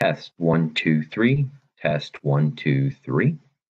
Test 1, 2, 3. Test 1, 2, 3.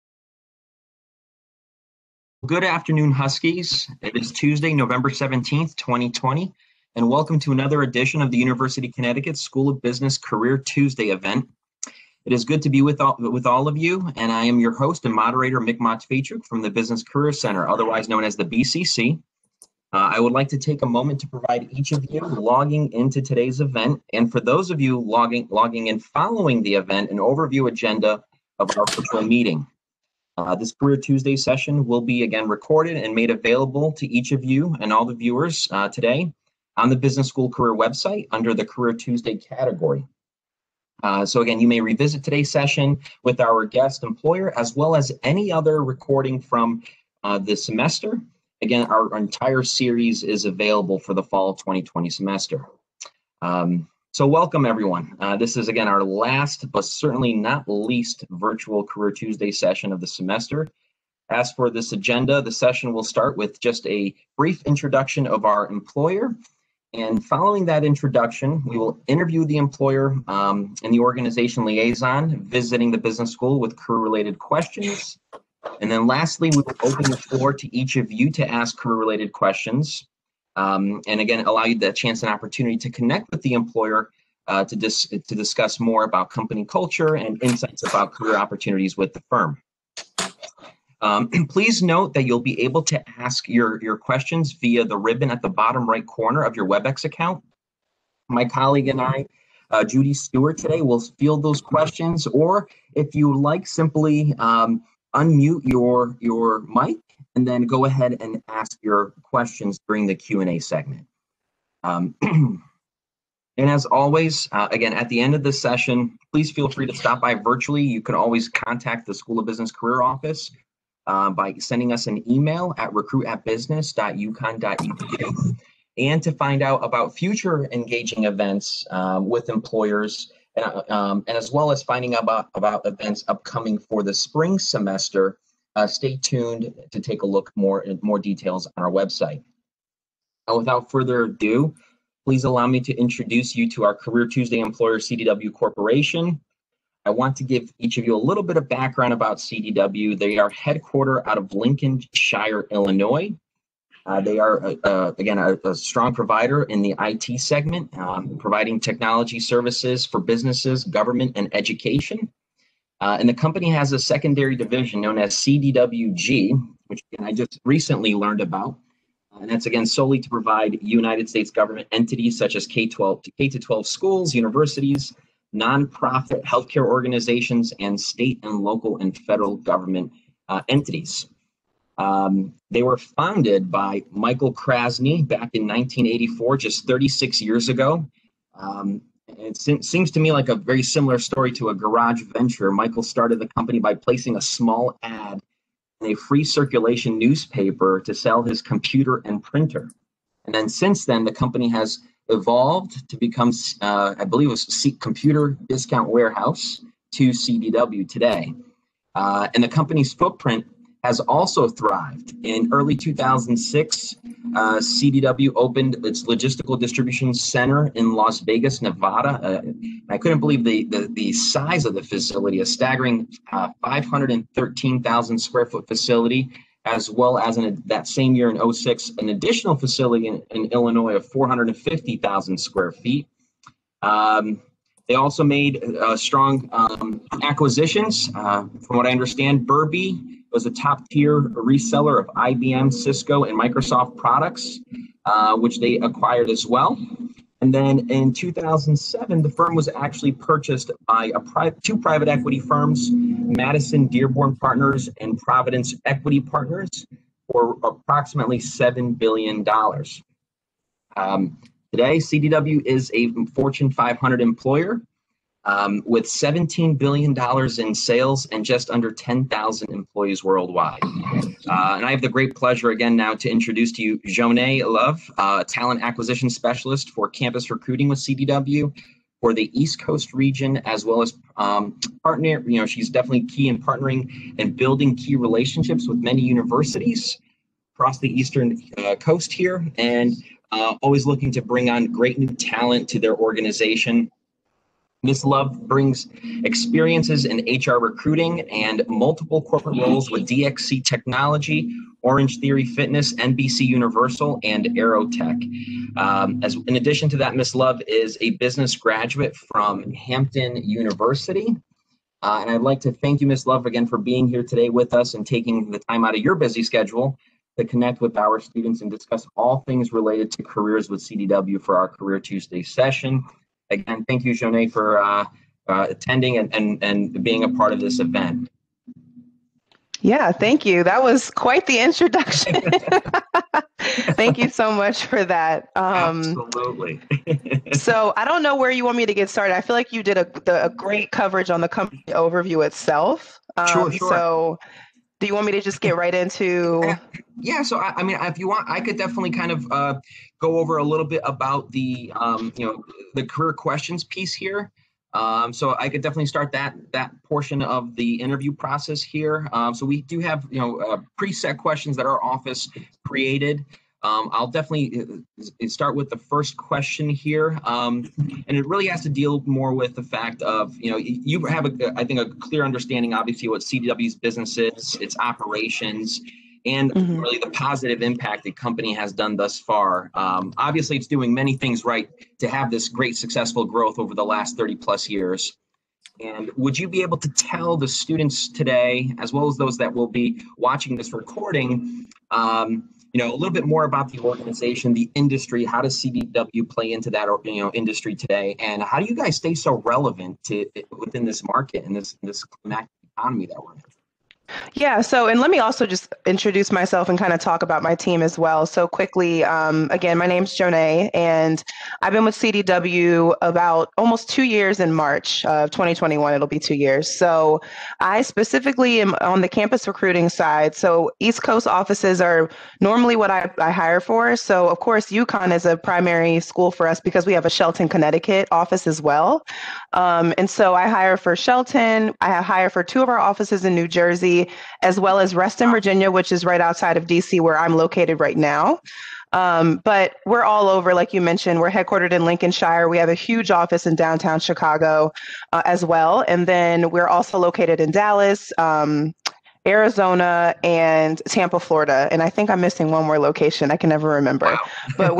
Good afternoon, Huskies. It is Tuesday, November 17th, 2020, and welcome to another edition of the University of Connecticut School of Business Career Tuesday event. It is good to be with all of you, and I am your host and moderator, Mick Motzfetruk from the Business Career Center, otherwise known as the BCC. I would like to take a moment to provide each of you logging into today's event, and for those of you logging in following the event, an overview agenda of our virtual meeting. This Career Tuesday session will be again recorded and made available to each of you and all the viewers today on the Business School Career website under the Career Tuesday category. So again, you may revisit today's session with our guest employer as well as any other recording from the semester. Again, our entire series is available for the fall 2020 semester. So welcome everyone. This is again our last, but certainly not least, virtual Career Tuesday session of the semester. As for this agenda, the session will start with just a brief introduction of our employer. And following that introduction, we will interview the employer and the organization liaison visiting the business school with career-related questions. And then lastly, we will open the floor to each of you to ask career-related questions. And again, allow you the chance and opportunity to connect with the employer to discuss more about company culture and insights about career opportunities with the firm. Please note that you'll be able to ask your questions via the ribbon at the bottom right corner of your WebEx account. My colleague and I, Judy Stewart, today will field those questions, or if you like, simply unmute your mic and then go ahead and ask your questions during the Q&A segment. And as always, again, at the end of this session, please feel free to stop by virtually. You can always contact the School of Business Career Office by sending us an email at recruit@business.uconn.edu. And to find out about future engaging events with employers, and as well as finding out about events upcoming for the spring semester, stay tuned to take a look more details on our website. And without further ado, please allow me to introduce you to our Career Tuesday employer, CDW Corporation. I want to give each of you a little bit of background about CDW. They are headquartered out of Lincolnshire, Illinois. They are, again, a strong provider in the IT segment, providing technology services for businesses, government, and education. And the company has a secondary division known as CDWG, which I just recently learned about. And that's, again, solely to provide United States government entities such as K-12 schools, universities, nonprofit healthcare organizations, and state and local and federal government entities. They were founded by Michael Krasny back in 1984, just 36 years ago. It seems to me like a very similar story to a garage venture. Michael started the company by placing a small ad in a free circulation newspaper to sell his computer and printer. And then since then, the company has evolved to become, I believe it was Computer Discount Warehouse to CDW today. And the company's footprint has also thrived. In early 2006, CDW opened its logistical distribution center in Las Vegas, Nevada. I couldn't believe the size of the facility, a staggering 513,000 square foot facility, as well as in that same year in 2006, an additional facility in Illinois of 450,000 square feet. They also made strong acquisitions. From what I understand, Burby was a top-tier reseller of IBM, Cisco, and Microsoft products, which they acquired as well. And then in 2007, the firm was actually purchased by two private equity firms, Madison Dearborn Partners and Providence Equity Partners, for approximately $7 billion. Today, CDW is a Fortune 500 employer with $17 billion in sales and just under 10,000 employees worldwide. And I have the great pleasure again now to introduce to you Joné Love, talent acquisition specialist for campus recruiting with CDW for the East Coast region, as well as partner. She's definitely key in partnering and building key relationships with many universities across the Eastern coast here, and always looking to bring on great new talent to their organization. Ms. Love brings experiences in HR recruiting and multiple corporate roles with DXC Technology, Orange Theory Fitness, NBC Universal, and Aerotech. As in addition to that, Ms. Love is a business graduate from Hampton University. And I'd like to thank you, Ms. Love, again for being here today with us and taking the time out of your busy schedule to connect with our students and discuss all things related to careers with CDW for our Career Tuesday session. Again, thank you, Joné, for attending and being a part of this event. Yeah, thank you. That was quite the introduction. Thank you so much for that. Absolutely. So I don't know where you want me to get started. I feel like you did a great coverage on the company overview itself. Sure. So do you want me to just get right into? Yeah, so I mean, if you want, I could definitely kind of go over a little bit about the the career questions piece here. So I could definitely start that portion of the interview process here. So we do have preset questions that our office created. I'll definitely start with the first question here, and it really has to deal more with the fact of you have I think a clear understanding, obviously, what CDW's business is, its operations, and really the positive impact the company has done thus far. Obviously, it's doing many things right to have this great successful growth over the last 30 plus years. And would you be able to tell the students today, as well as those that will be watching this recording, a little bit more about the organization, the industry? How does CDW play into that industry today, and how do you guys stay so relevant within this market and this economy that we're in? Yeah. So, and let me also just introduce myself and kind of talk about my team as well. So quickly, again, my name's Joné, and I've been with CDW about almost 2 years in March of 2021. It'll be 2 years. So I specifically am on the campus recruiting side. So East Coast offices are normally what I hire for. So of course, UConn is a primary school for us because we have a Shelton, Connecticut office as well. And so I hire for Shelton. I hire for 2 of our offices in New Jersey, as well as Reston, Virginia, which is right outside of DC, where I'm located right now. But we're all over, like you mentioned. We're headquartered in Lincolnshire. We have a huge office in downtown Chicago as well. And then we're also located in Dallas, Arizona, and Tampa, Florida. And I think I'm missing one more location. I can never remember. Wow. But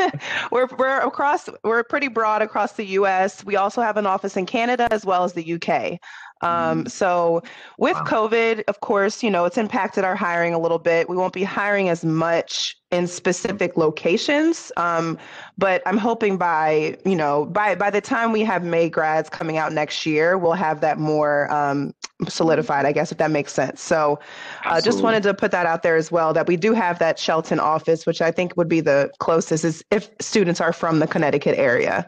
we're pretty broad across the US. We also have an office in Canada as well as the UK. So with COVID, of course, it's impacted our hiring a little bit. We won't be hiring as much in specific locations. But I'm hoping by the time we have May grads coming out next year, we'll have that more solidified, I guess, if that makes sense. So just wanted to put that out there as well, that we do have that Shelton office, which I think would be the closest is if students are from the Connecticut area.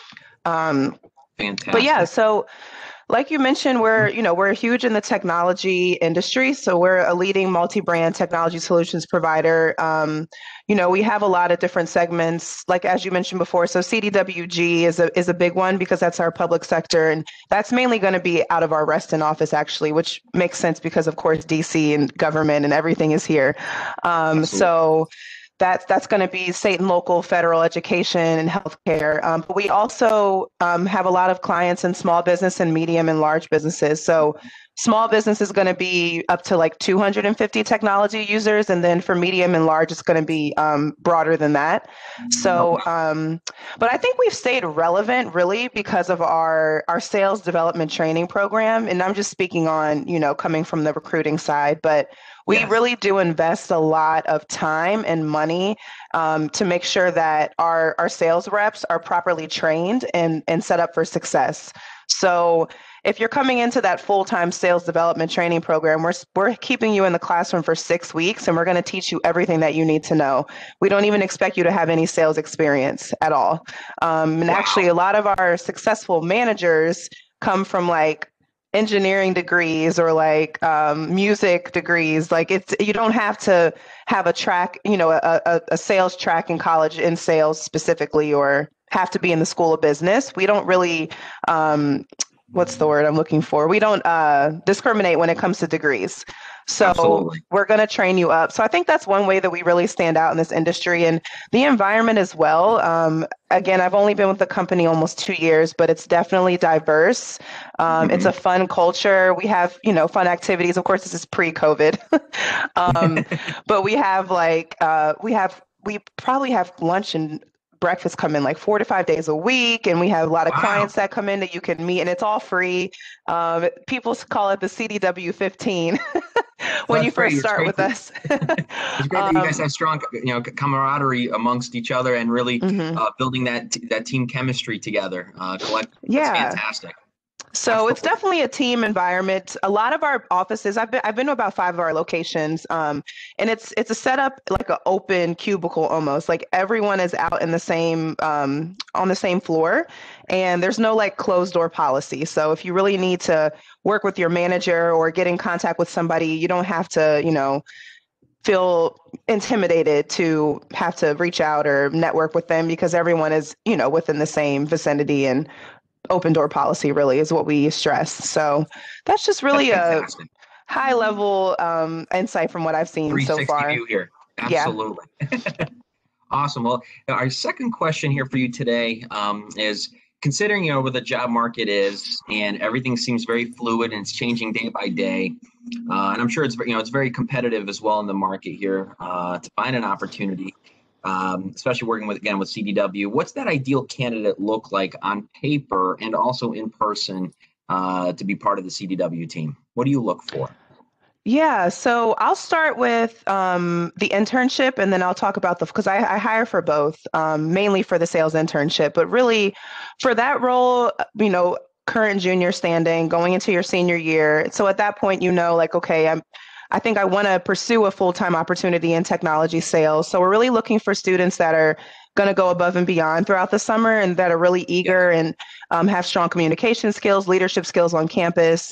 Fantastic. But yeah, so like you mentioned, we're huge in the technology industry. So we're a leading multi-brand technology solutions provider. We have a lot of different segments, like as you mentioned before. So CDWG is a big one because that's our public sector, and that's mainly going to be out of our Reston office, actually, which makes sense because, of course, DC and government and everything is here. So that's going to be state and local, federal, education, and healthcare. But we also have a lot of clients in small business and medium and large businesses. So small business is going to be up to like 250 technology users. And then for medium and large, it's going to be broader than that. So, but I think we've stayed relevant really because of our sales development training program. And I'm just speaking on, coming from the recruiting side, but we really do invest a lot of time and money to make sure that our sales reps are properly trained and set up for success. So if you're coming into that full-time sales development training program, we're keeping you in the classroom for 6 weeks, and we're going to teach you everything that you need to know. We don't even expect you to have any sales experience at all. And actually, a lot of our successful managers come from like engineering degrees or like music degrees. Like you don't have to have a track, a sales track in college in sales specifically, or have to be in the School of Business. We don't really what's the word I'm looking for? We don't discriminate when it comes to degrees. So Absolutely. we're going to train you up. So I think that's one way that we really stand out in this industry, and the environment as well. Again, I've only been with the company almost 2 years, but it's definitely diverse. It's a fun culture. We have, fun activities. Of course, this is pre-COVID. But we have we probably have lunch and breakfast come in like 4 to 5 days a week, and we have a lot of Wow. clients that come in that you can meet, and it's all free. People call it the CDW 15 when you That's great. first It's start great with that us. it's great that you guys have strong, camaraderie amongst each other and really Mhm. building that team chemistry together. That's Yeah. fantastic. So it's Absolutely. definitely a team environment. A lot of our offices, I've been to about 5 of our locations, and it's a setup like an open cubicle almost. Like everyone is out in the same on the same floor, and there's no like closed door policy. So if you really need to work with your manager or get in contact with somebody, you don't have to, feel intimidated to have to reach out or network with them because everyone is, within the same vicinity, and open door policy really is what we stress. So that's just That's really a fantastic. high level insight from what I've seen so 360 far. view here. Yeah. Absolutely. Awesome. Well, our second question here for you today is considering where the job market is and everything seems very fluid and it's changing day by day, and I'm sure it's very competitive as well in the market here to find an opportunity, especially working with CDW. What's that ideal candidate look like on paper and also in person to be part of the CDW team? What do you look for? Yeah, so I'll start with the internship, and then I'll talk about because I hire for both, mainly for the sales internship, but really for that role, current junior standing, going into your senior year. So at that point, like, okay, I think I want to pursue a full-time opportunity in technology sales. So we're really looking for students that are going to go above and beyond throughout the summer and that are really Yes. eager and have strong communication skills, leadership skills on campus.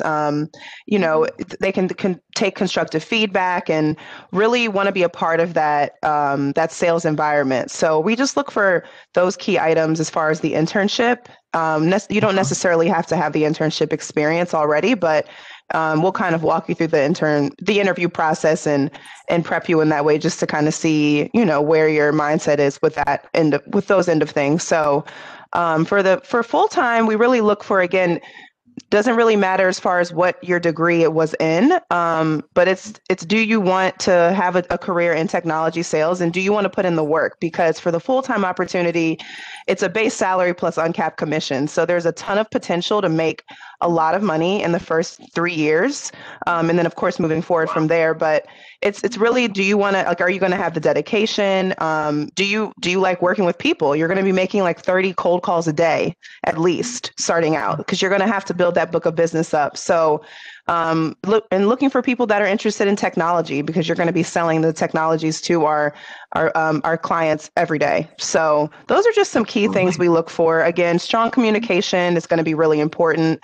They can take constructive feedback and really want to be a part of that sales environment. So we just look for those key items as far as the internship. You don't Uh-huh. necessarily have to have the internship experience already, but we'll kind of walk you through the interview process and prep you in that way just to kind of see, where your mindset is with those end of things. So for full time, we really look for, again, doesn't really matter as far as what your degree it was in, but it's do you want to have a career in technology sales, and do you want to put in the work? Because for the full-time opportunity, it's a base salary plus uncapped commission, so there's a ton of potential to make a lot of money in the first 3 years, and then of course moving forward from Wow. there. But it's really, do you want to, like, are you going to have the dedication? Do you like working with people? You're going to be making like 30 cold calls a day at least starting out, because you're going to have to build that book of business up. So looking for people that are interested in technology, because you're going to be selling the technologies to our clients every day. So those are just some key things Absolutely. we look for. Again, strong communication is going to be really important.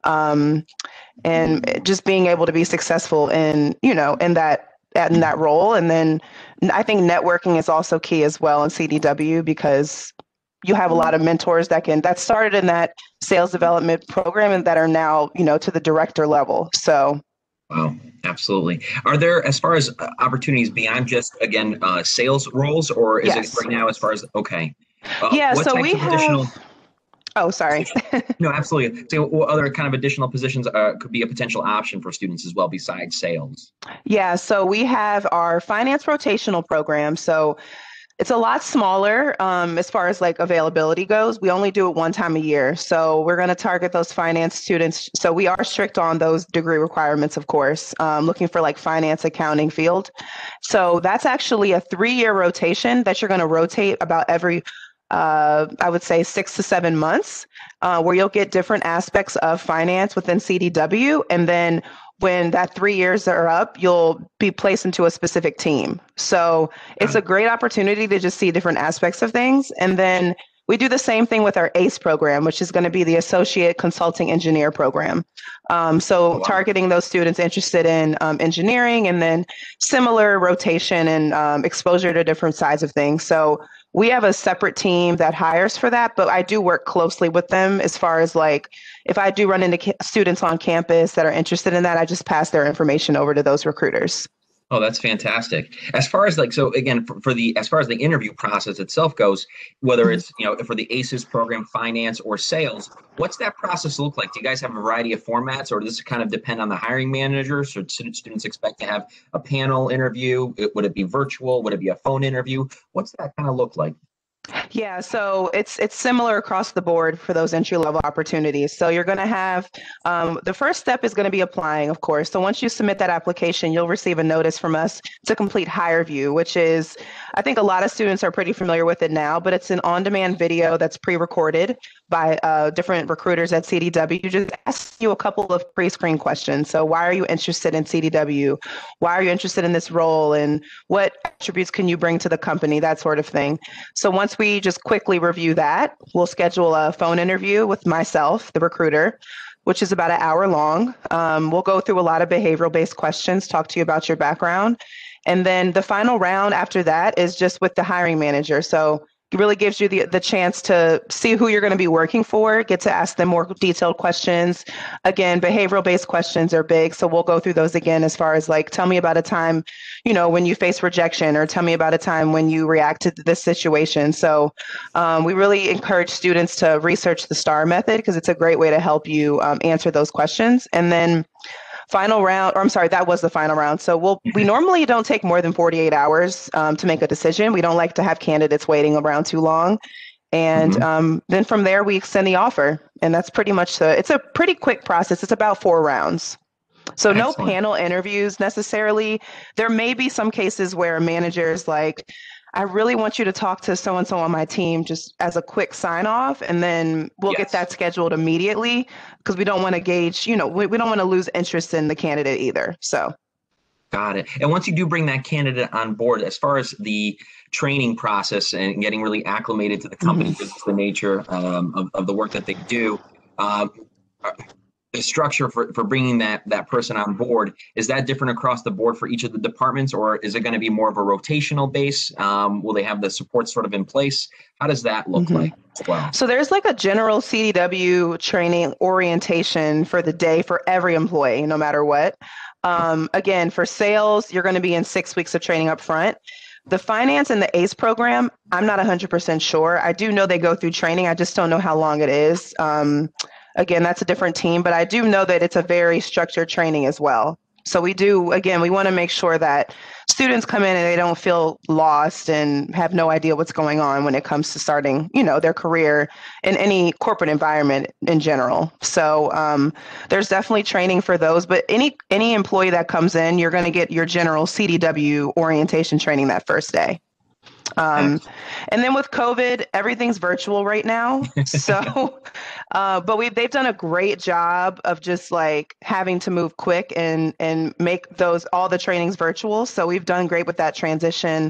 And just being able to be successful in that role. And then I think networking is also key as well in CDW, because you have a lot of mentors that started in that sales development program and that are now, to the director level. So Wow, absolutely. Are there, as far as opportunities beyond just, again, sales roles, or is it yes. right now as far as, okay, Yeah, what so types we of additional have, oh, sorry. positions? No, absolutely. So what other kind of additional positions could be a potential option for students as well besides sales? Yeah, so we have our finance rotational program. So it's a lot smaller as far as like availability goes. We only do it one time a year. So we're going to target those finance students. So we are strict on those degree requirements, of course, looking for like finance, accounting field. So that's actually a 3-year rotation that you're going to rotate about every, I would say, 6 to 7 months, where you'll get different aspects of finance within CDW. And then when that 3 years are up, you'll be placed into a specific team. So it's Got a it. great opportunity to just see different aspects of things. And then we do the same thing with our ACE program, which is going to be the Associate Consulting Engineer program. Oh, So wow. targeting those students interested in engineering, and then similar rotation and exposure to different sides of things. So We have a separate team that hires for that, but I do work closely with them as far as like if I do run into students on campus that are interested in that, I just pass their information over to those recruiters. Oh, that's fantastic. As far as like, so again, for the, as far as the interview process itself goes, whether it's, for the ACES program, finance or sales, what's that process look like? Do you guys have a variety of formats, or does this kind of depend on the hiring managers? Or students expect to have a panel interview? Would it be virtual? Would it be a phone interview? What's that kind of look like? Yeah, so it's similar across the board for those entry level opportunities. So you're going to have the first step is going to be applying, of course. So once you submit that application, you'll receive a notice from us to complete HireVue, which is, I think a lot of students are pretty familiar with it now, but it's an on-demand video that's pre-recorded by different recruiters at CDW. Just ask you a couple of pre-screen questions. So why are you interested in CDW? Why are you interested in this role? And what attributes can you bring to the company? That sort of thing. So once we just quickly review that, we'll schedule a phone interview with myself, the recruiter, which is about an hour long. We'll go through a lot of behavioral-based questions, talk to you about your background. And then the final round after that is just with the hiring manager. So it really gives you the chance to see who you're going to be working for, get to ask them more detailed questions. Again, behavioral-based questions are big, so we'll go through those again as far as like, tell me about a time, when you face rejection, or tell me about a time when you reacted to this situation. So we really encourage students to research the STAR method because it's a great way to help you answer those questions. And then final round, or I'm sorry, that was the final round. So we normally don't take more than 48 hours to make a decision. We don't like to have candidates waiting around too long. And then from there, we extend the offer. And that's pretty much it's a pretty quick process. It's about 4 rounds. So no panel interviews necessarily. There may be some cases where managers like, I really want you to talk to so-and-so on my team just as a quick sign off, and then we'll get that scheduled immediately because we don't want to gauge, we don't want to lose interest in the candidate either. So. Got it. And once you do bring that candidate on board, as far as the training process and getting really acclimated to the company, because it's the nature of the work that they do, the structure for bringing that person on board, is that different across the board for each of the departments, or is it going to be more of a rotational base? Will they have the support sort of in place? How does that look like as well? So there's like a general CDW training orientation for the day for every employee, no matter what. Again, for sales, you're going to be in 6 weeks of training up front. The finance and the ACE program, I'm not 100% sure. I do know they go through training. I just don't know how long it is. Again, that's a different team, but I do know that it's a very structured training as well. So we want to make sure that students come in and they don't feel lost and have no idea what's going on when it comes to starting, their career in any corporate environment in general. So there's definitely training for those, but any employee that comes in, you're going to get your general CDW orientation training that first day. And then with COVID, everything's virtual right now. So, but they've done a great job of just like having to move quick and make all the trainings virtual. So we've done great with that transition.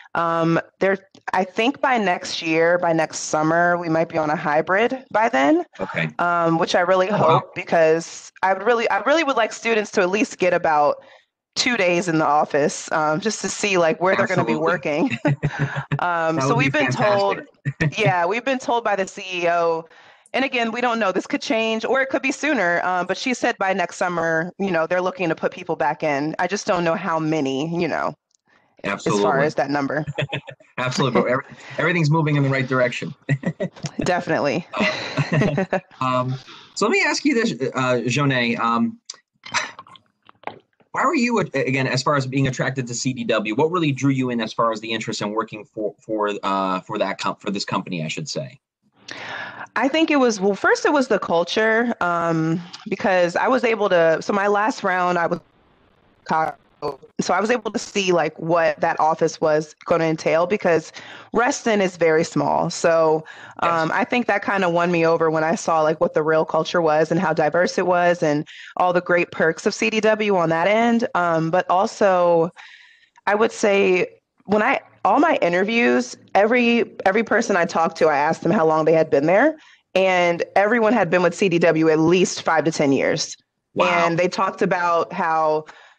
I think by next summer, we might be on a hybrid by then. Okay. Which I really hope, because I really would like students to at least get about 2 days in the office, just to see like where they're going to be working. So we've been told, we've been told by the CEO, and again, we don't know, this could change or it could be sooner. But she said by next summer, they're looking to put people back in. I just don't know how many, Absolutely. As far as that number. Absolutely. But everything's moving in the right direction. Definitely. So let me ask you this, Joné. Why were you, again, as far as being attracted to CDW? What really drew you in as far as the interest in working for this company, I should say? I think it was, first it was the culture, because I was able to, so my last round, so I was able to see like what that office was going to entail, because Reston is very small. So I think that kind of won me over when I saw like what the real culture was and how diverse it was and all the great perks of CDW on that end. But also I would say all my interviews, every person I talked to, I asked them how long they had been there, and everyone had been with CDW at least 5 to 10 years. Wow. And they talked about how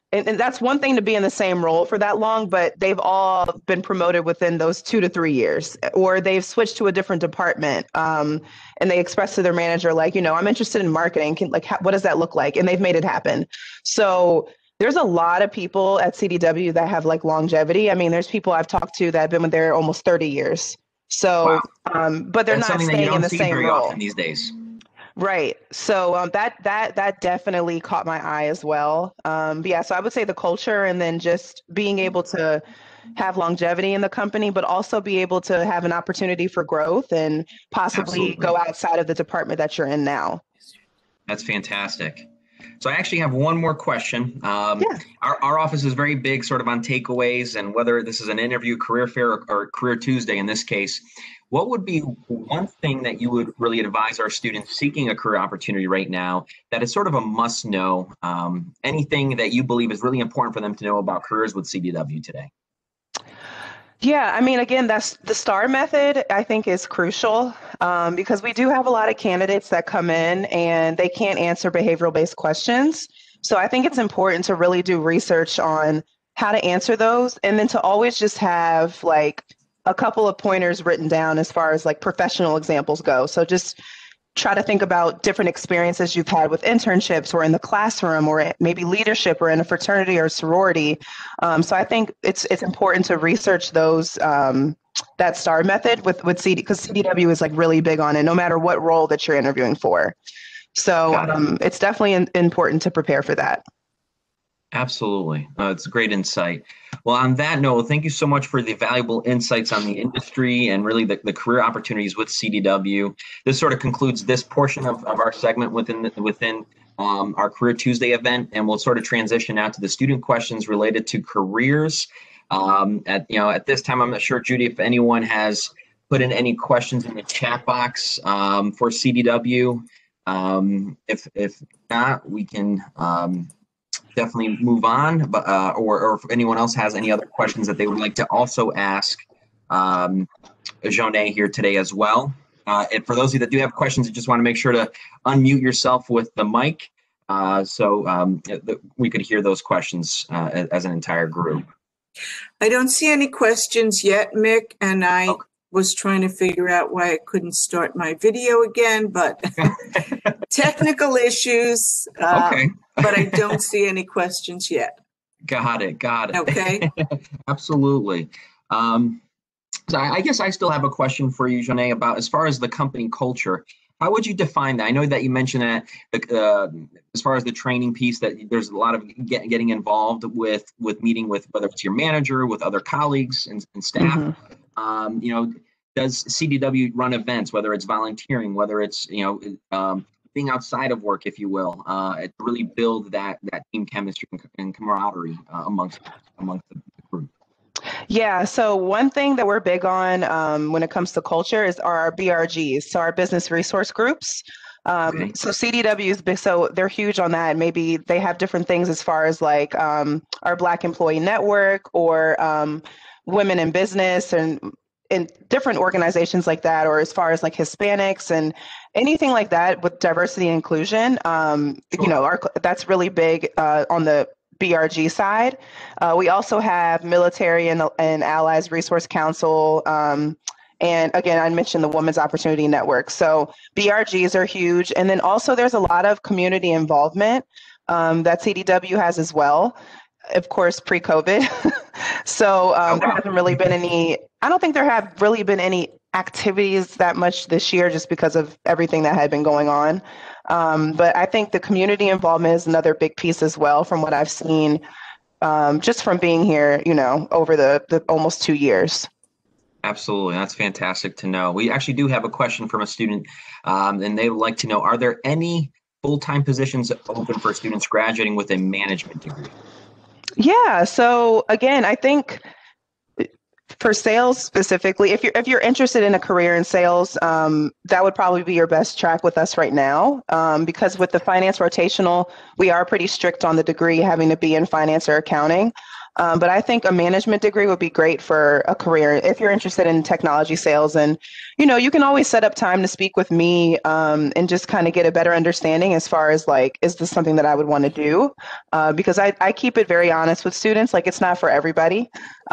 and that's one thing to be in the same role for that long, but they've all been promoted within those 2 to 3 years, or they've switched to a different department. And they express to their manager, like, I'm interested in marketing. What does that look like? And they've made it happen. So there's a lot of people at CDW that have like longevity. I mean, there's people I've talked to that have been there almost 30 years. So, wow. But they're That's not staying in the same role these days. Right. So that definitely caught my eye as well. But yeah, so I would say the culture, and then just being able to have longevity in the company, but also be able to have an opportunity for growth and possibly go outside of the department that you're in now. That's fantastic. So I actually have one more question. Yeah. Our office is very big sort of on takeaways, and whether this is an interview, career fair, or Career Tuesday in this case, what would be one thing that you would really advise our students seeking a career opportunity right now that is sort of a must know? Anything that you believe is really important for them to know about careers with CDW today? Yeah, I mean, again, that's the STAR method, I think, is crucial because we do have a lot of candidates that come in and they can't answer behavioral-based questions. So I think it's important to really do research on how to answer those, and then to always just have like a couple of pointers written down as far as like professional examples go. So just try to think about different experiences you've had with internships or in the classroom or maybe leadership or in a fraternity or sorority. So I think it's important to research those, that STAR method with CD, because CDW is like really big on it, no matter what role that you're interviewing for. So it's definitely important to prepare for that. Absolutely. It's a great insight. Well, on that note, thank you so much for the valuable insights on the industry and really the career opportunities with CDW. This sort of concludes this portion of our segment within our Career Tuesday event, and we'll sort of transition now to the student questions related to careers. At this time, I'm not sure, Judy, if anyone has put in any questions in the chat box for CDW. If not, we can definitely move on, but or if anyone else has any other questions that they would like to also ask Jonet here today as well. And for those of you that do have questions, you just want to make sure to unmute yourself with the mic so we could hear those questions as an entire group. I don't see any questions yet, Mick, and I was trying to figure out why I couldn't start my video again, but technical issues. Okay. But I don't see any questions yet. Got it. Okay. Absolutely. So I guess I still have a question for you, Jonet, about as far as the company culture. How would you define that? I know that you mentioned that as far as the training piece, that there's a lot of getting involved with meeting with, whether it's your manager, with other colleagues and staff. Mm-hmm. Does CDW run events, whether it's volunteering, whether it's being outside of work, if you will, to really build that team chemistry and camaraderie amongst the group? Yeah, so one thing that we're big on when it comes to culture is our BRGs, so our business resource groups. Okay. So CDW is big, so they're huge on that. Maybe they have different things as far as like our Black Employee Network or Women in Business and in different organizations like that, or as far as like Hispanics and anything like that with diversity and inclusion. Sure. That's really big on the BRG side. We also have Military and Allies Resource Council. And again, I mentioned the Women's Opportunity Network. So BRGs are huge. And then also there's a lot of community involvement that CDW has as well. Of course, pre-COVID. So there hasn't really been I don't think there have really been any activities that much this year just because of everything that had been going on. But I think the community involvement is another big piece as well from what I've seen just from being here, over the almost 2 years. Absolutely. That's fantastic to know. We actually do have a question from a student and they would like to know, are there any full-time positions open for students graduating with a management degree? Yeah. So again, I think for sales specifically, if you're interested in a career in sales, that would probably be your best track with us right now. Because with the finance rotational, we are pretty strict on the degree having to be in finance or accounting. But I think a management degree would be great for a career if you're interested in technology sales. And, you can always set up time to speak with me and just kind of get a better understanding as far as like, is this something that I would want to do? Because I keep it very honest with students, like it's not for everybody.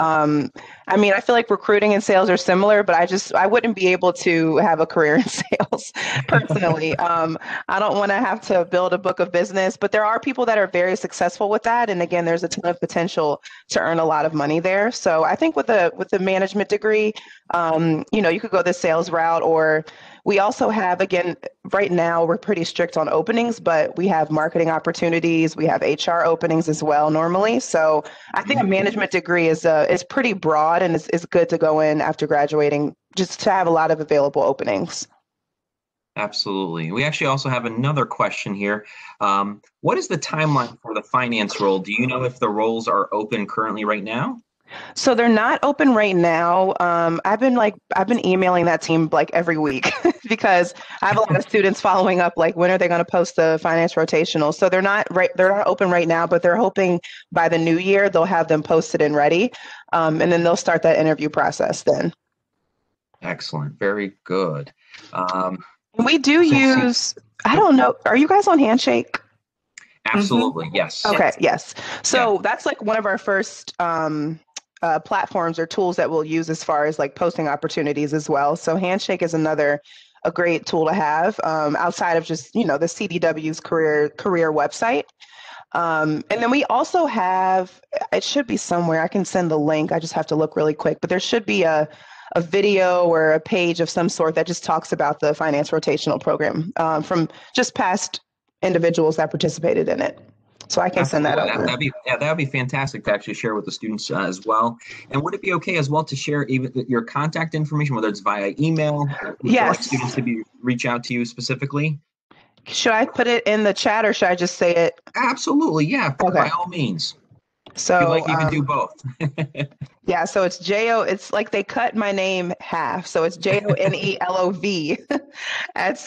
I feel like recruiting and sales are similar, but I wouldn't be able to have a career in sales personally. I don't want to have to build a book of business, but there are people that are very successful with that. And again, there's a ton of potential to earn a lot of money there. So I think with a management degree, you could go the sales route, or we also have, again, right now we're pretty strict on openings, but we have marketing opportunities, we have HR openings as well normally. So I think a management degree is pretty broad and is good to go in after graduating, just to have a lot of available openings. Absolutely. We actually also have another question here. What is the timeline for the finance role? Do you know if the roles are open currently right now? So they're not open right now. I've been emailing that team like every week because I have a lot of students following up, like when are they going to post the finance rotational? So they're not open right now, but they're hoping by the new year they'll have them posted and ready. And then they'll start that interview process then. Excellent. Very good. We do use, I don't know, are you guys on Handshake? Absolutely. Yes. Okay. Yes. So that's like one of our first platforms or tools that we'll use as far as like posting opportunities as well. So Handshake is a great tool to have outside of just, the CDW's career website. And then we also have, it should be somewhere, I can send the link. I just have to look really quick, but there should be a video or a page of some sort that just talks about the finance rotational program from just past individuals that participated in it. So I can send that over. That'd be fantastic to actually share with the students as well. And would it be okay as well to share even your contact information, whether it's via email? Yes. Like students to reach out to you specifically? Should I put it in the chat or should I just say it? Absolutely. Yeah. Okay. By all means. So you can do both. Yeah. So it's like they cut my name half. So it's JONELOV at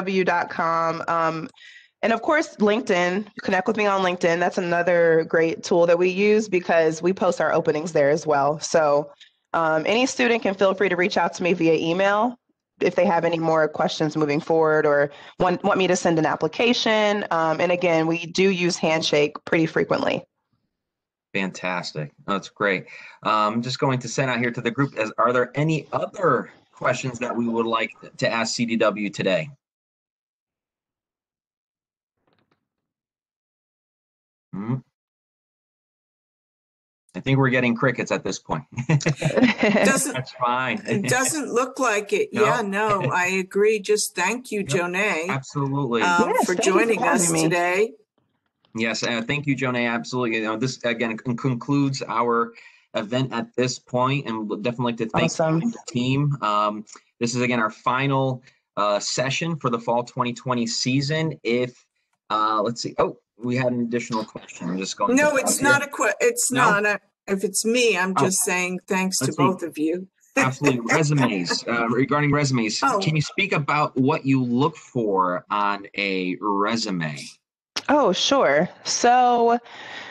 cdw.com. And of course, LinkedIn, connect with me on LinkedIn. That's another great tool that we use because we post our openings there as well. So any student can feel free to reach out to me via email if they have any more questions moving forward or want me to send an application. And again, we do use Handshake pretty frequently. Fantastic. That's great. I'm just going to send out here to the group. Are there any other questions that we would like to ask CDW today? I think we're getting crickets at this point. That's fine. It doesn't look like it. No? Yeah, no, I agree. Just thank you, Jonay. Absolutely. For joining us today. Yes, thank you, Jonay. Absolutely. This again concludes our event at this point, and we'd definitely like to thank the team. This is again our final session for the fall 2020 season. If let's see. Oh, we had an additional question. I'm just going. No, it's not a question. It's not. If it's me, I'm just saying thanks to both of you. Absolutely. Resumes. Regarding resumes, can you speak about what you look for on a resume? Oh, sure. So,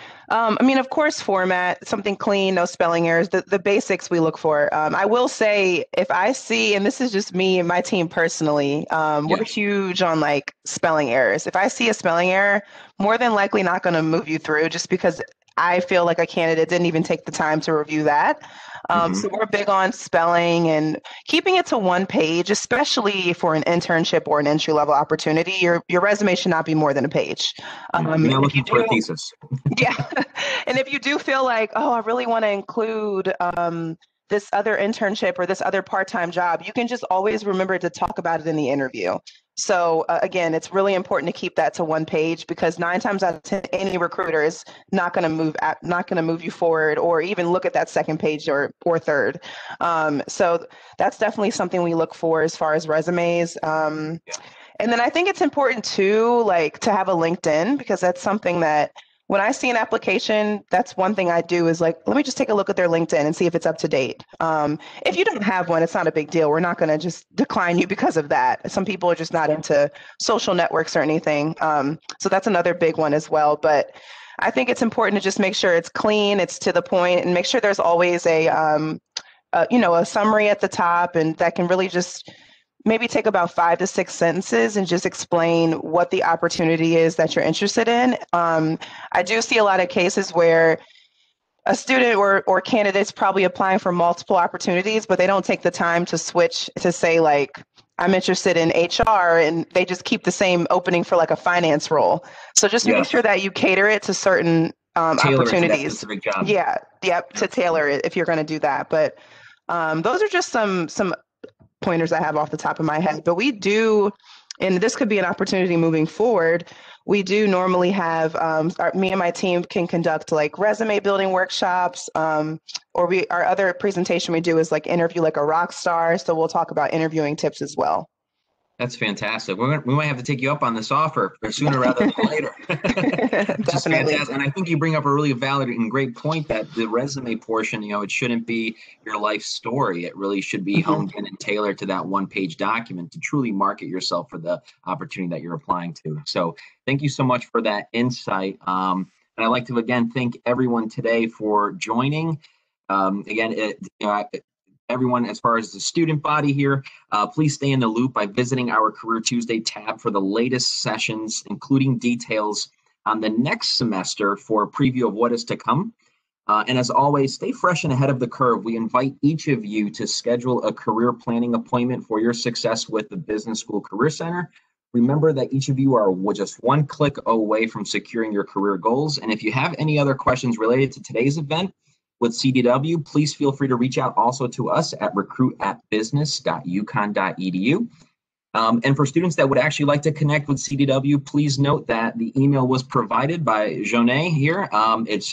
of course, format, something clean, no spelling errors, the basics we look for. I will say if I see, and this is just me and my team personally, we're huge on like spelling errors. If I see a spelling error, more than likely not going to move you through just because I feel like a candidate didn't even take the time to review that. So we're big on spelling and keeping it to one page, especially for an internship or an entry-level opportunity. Your resume should not be more than a page. You're looking for a thesis. Yeah. And if you do feel like, oh, I really want to include this other internship or this other part-time job, you can just always remember to talk about it in the interview. So again, it's really important to keep that to one page because 9 times out of 10, any recruiter is not going to move you forward or even look at that second page or third. So that's definitely something we look for as far as resumes. And then I think it's important too, like to have a LinkedIn because that's something that when I see an application, that's one thing I do is like, let me just take a look at their LinkedIn and see if it's up to date. If you don't have one, it's not a big deal. We're not going to just decline you because of that. Some people are just not into social networks or anything. So that's another big one as well. But I think it's important to just make sure it's clean, it's to the point, and make sure there's always a summary at the top, and that can really just maybe take about 5 to 6 sentences and just explain what the opportunity is that you're interested in. I do see a lot of cases where a student or candidate's probably applying for multiple opportunities, but they don't take the time to switch to say, like, I'm interested in HR, and they just keep the same opening for like a finance role. So just make sure that you cater it to certain opportunities. Yeah, yep, to tailor it if you're going to do that. But those are just some pointers I have off the top of my head. But we do, and this could be an opportunity moving forward, we do normally have, me and my team can conduct like resume building workshops, or our other presentation we do is like interview like a rock star. So we'll talk about interviewing tips as well. That's fantastic. We might have to take you up on this offer sooner rather than later. Just fantastic. And I think you bring up a really valid and great point that the resume portion, it shouldn't be your life story. It really should be honed in and tailored to that one-page document to truly market yourself for the opportunity that you're applying to. So thank you so much for that insight. And I'd like to, again, thank everyone today for joining. Everyone, as far as the student body here, please stay in the loop by visiting our Career Tuesday tab for the latest sessions, including details on the next semester for a preview of what is to come. And as always, stay fresh and ahead of the curve. We invite each of you to schedule a career planning appointment for your success with the Business School Career Center. Remember that each of you are just one click away from securing your career goals. And if you have any other questions related to today's event with CDW, please feel free to reach out also to us at recruit@business.uconn.edu. And for students that would actually like to connect with CDW, please note that the email was provided by Joné here. It's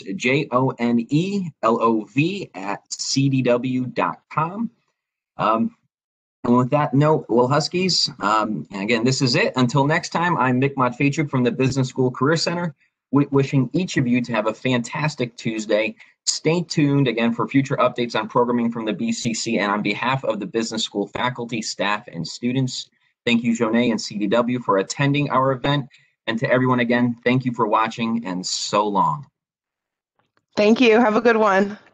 jonelov@cdw.com. And with that note, well, Huskies, and again, this is it. Until next time, I'm Mick Matfejchuk from the Business School Career Center, wishing each of you to have a fantastic Tuesday. Stay tuned again for future updates on programming from the BCC, and on behalf of the Business School faculty, staff, and students, thank you, Joné and CDW, for attending our event. And to everyone again, thank you for watching, and so long. Thank you. Have a good one.